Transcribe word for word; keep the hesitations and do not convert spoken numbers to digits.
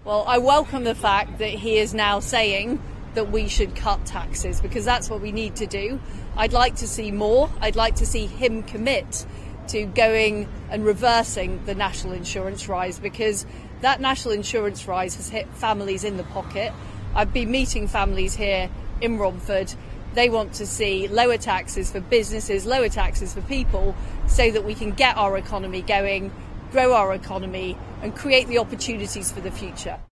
Well, I welcome the fact that he is now saying that we should cut taxes, because that's what we need to do. I'd like to see more. I'd like to see him commit to going and reversing the national insurance rise, because that national insurance rise has hit families in the pocket. I've been meeting families here in Romford. They want to see lower taxes for businesses, lower taxes for people, so that we can get our economy going, grow our economy and create the opportunities for the future.